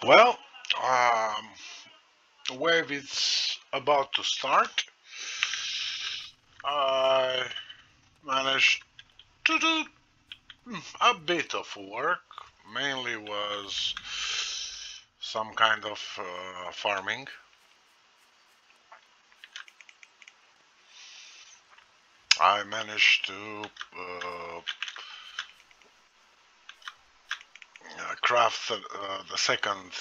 Well, wave is about to start. I managed to do a bit of work. Mainly was some kind of farming. I managed to craft the second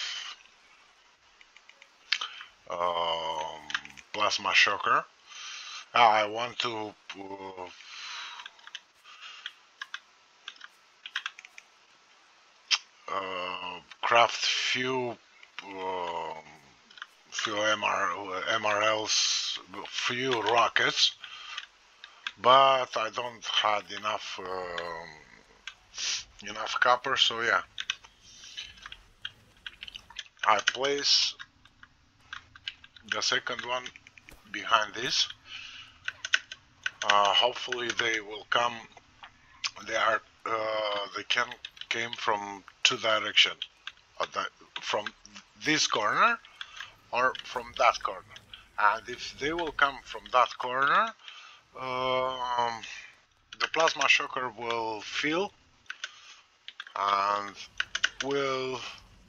um, plasma shocker. I want to craft few MRLs, few rockets, but I don't had enough copper. So yeah, I place the second one behind this. Hopefully they will come. They can came from two direction, from this corner or from that corner. And if they will come from that corner, um, the plasma shocker will fill and will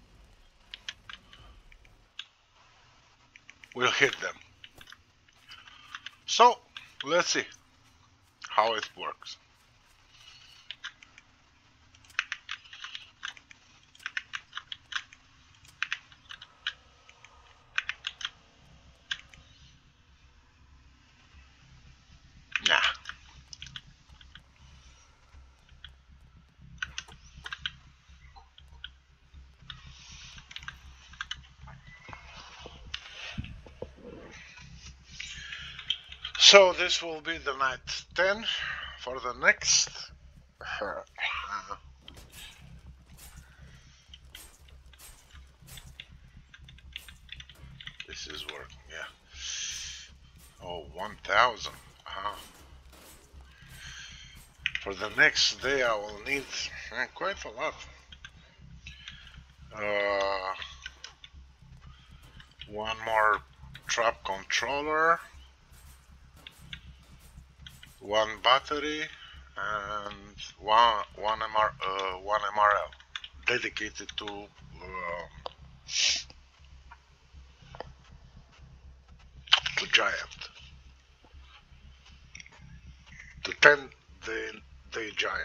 hit them. So let's see how it works. Nah. So this will be the night 10 for the next. This is working, yeah. Oh, 1000. For the next day I will need quite a lot. Uh, one more trap controller, one battery, and one MRL dedicated to Giant, to 10 the Giant.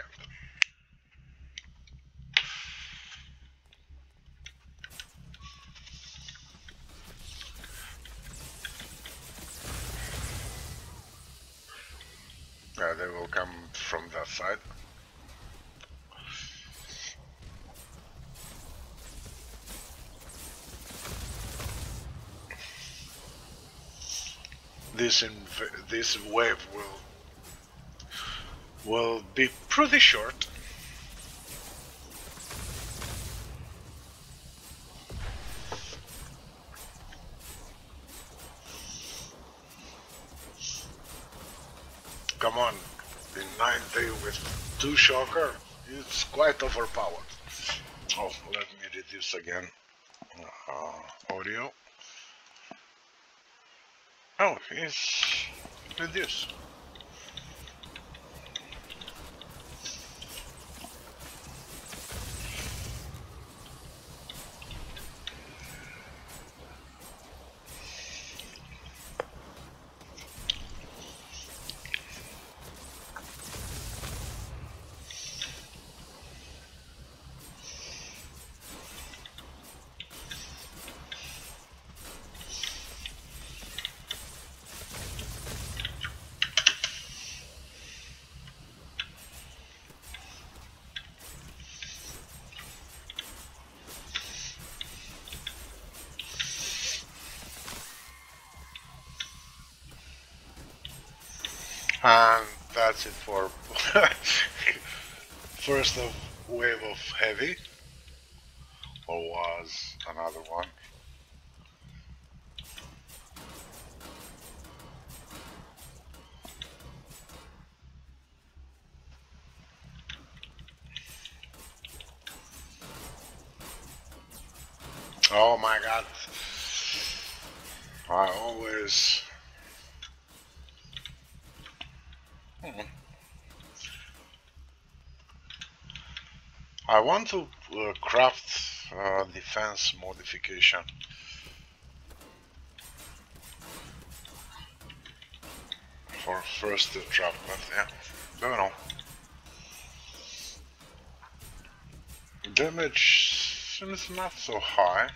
They will come from that side. This wave will be pretty short. Come on, in 9 days with 2 shocker, it's quite overpowered. Oh, let me reduce again audio. Oh, it's reduced. And that's it for first wave of heavy, or was another one. Oh my god. I always... Hmm. I want to craft defense modification for first trap, but yeah, don't know. Damage seems not so high.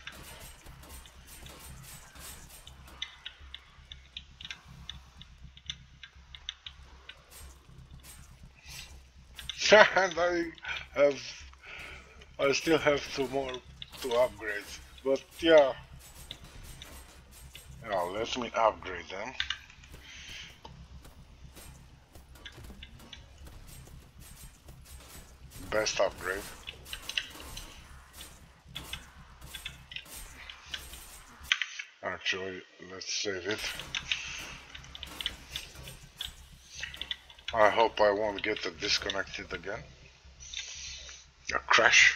And have, I still have two more to upgrade. But yeah, yeah, let me upgrade them. Best upgrade. Actually, let's save it. I hope I won't get disconnected again. A crash.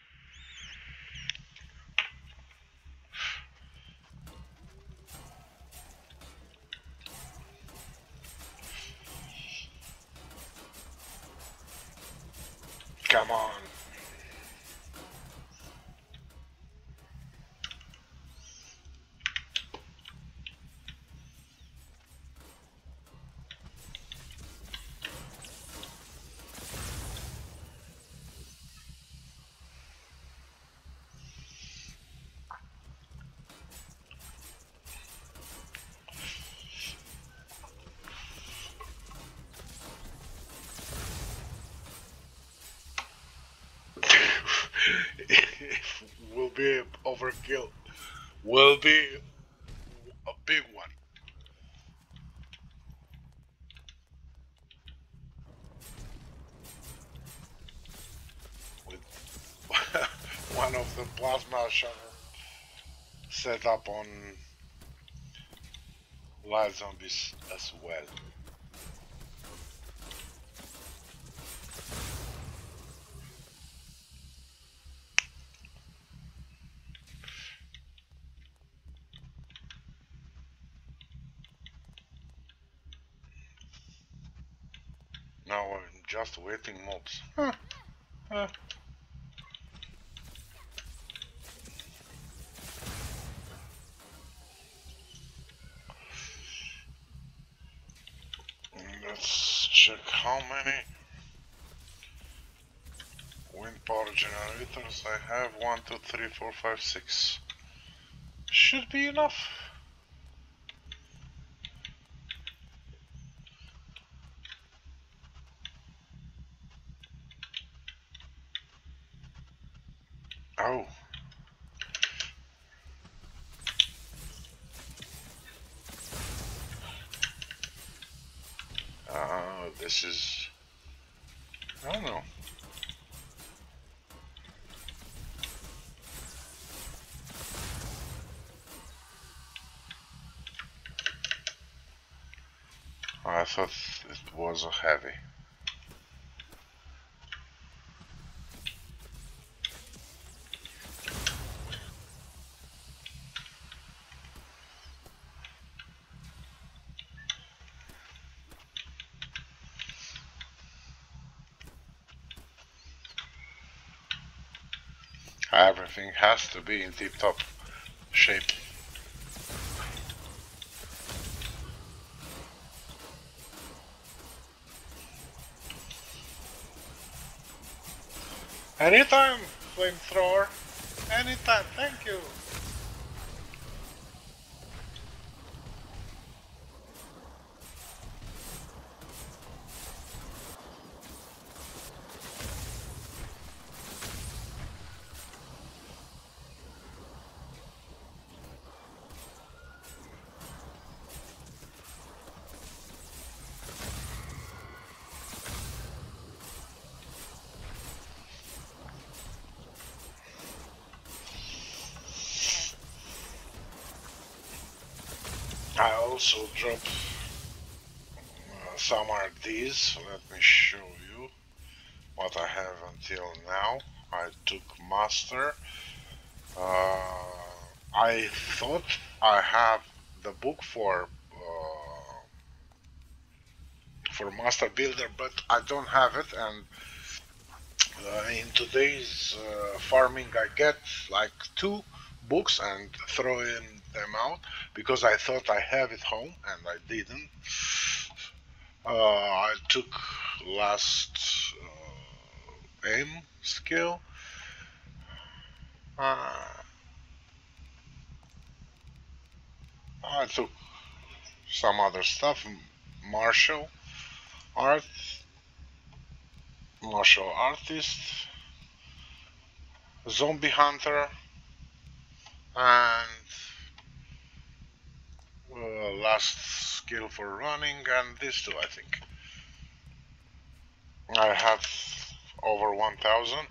Come on. Will be overkill. Will be a big one. With one of the plasma shuttle set up on live zombies as well. Now I'm just waiting mobs. Let's check how many wind power generators I have. 1, 2, 3, 4, 5, 6. Should be enough. Oh. This is... I don't know. I thought it was a heavy. Everything has to be in tip-top shape. Anytime, flamethrower. Anytime, thank you. I also dropped some are these. Let me show you what I have until now. I took Master, I thought I have the book for Master Builder, but I don't have it. And in today's farming, I get like two books and throwing them out because I thought I have it home and I didn't. I took last aim skill. Uh, I took some other stuff, martial art, martial artist, zombie hunter, and last skill for running, and these two I think. I have over 1000.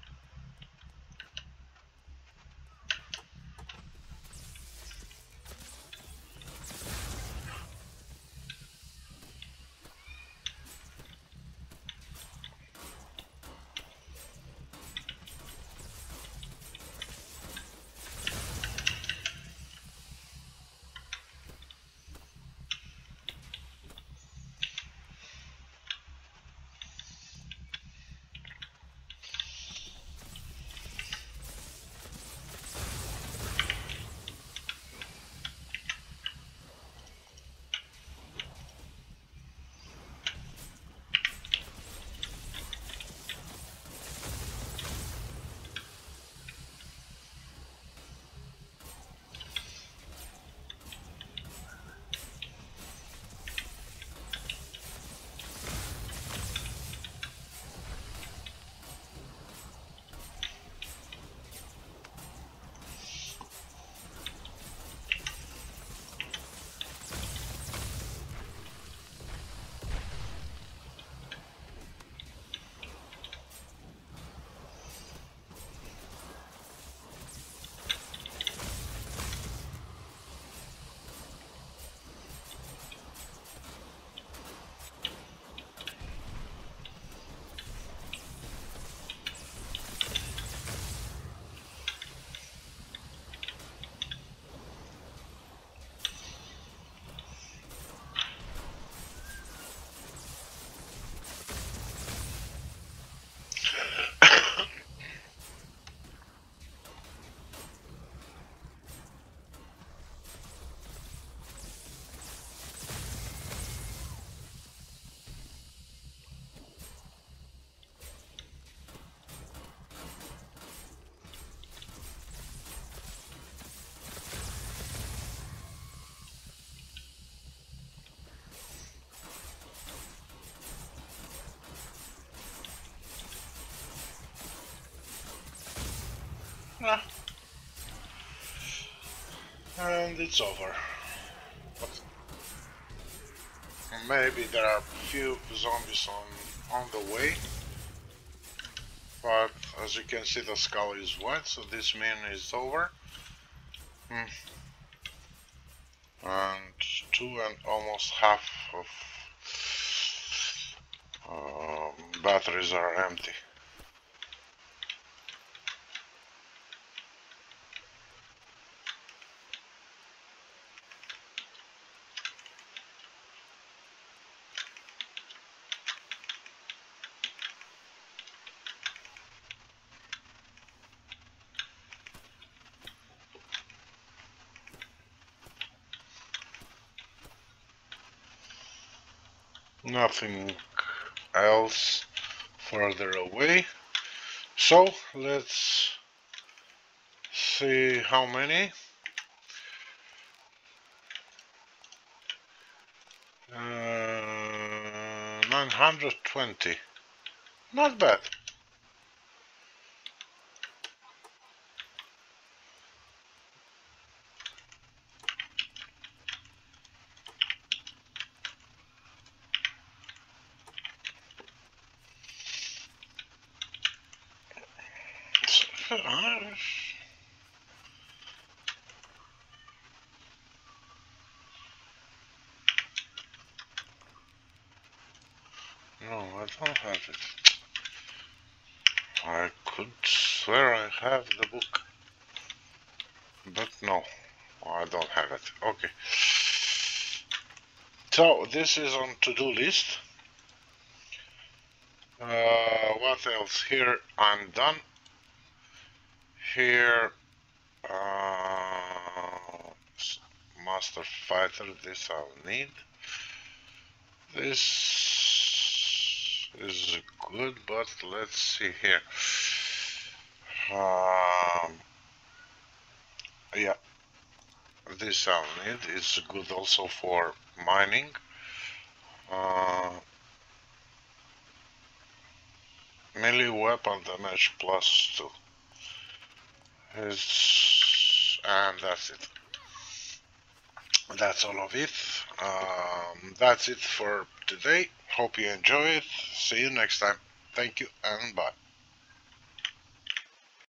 Ah, and it's over. But maybe there are few zombies on the way, but as you can see the skull is white, so this means it's over. Hmm. And two and almost half of batteries are empty. Nothing else further away. So let's see how many. 920. Not bad. No, I don't have it. I could swear I have the book. but no, I don't have it. Okay. So this is on to-do list. What else? Here I'm done. Here, Master Fighter. This I'll need. This is good, but let's see here. Yeah, this I'll need. It's good also for mining. Melee weapon damage +2. And that's it. That's all of it. That's it for today. Hope you enjoy it. See you next time. Thank you and bye.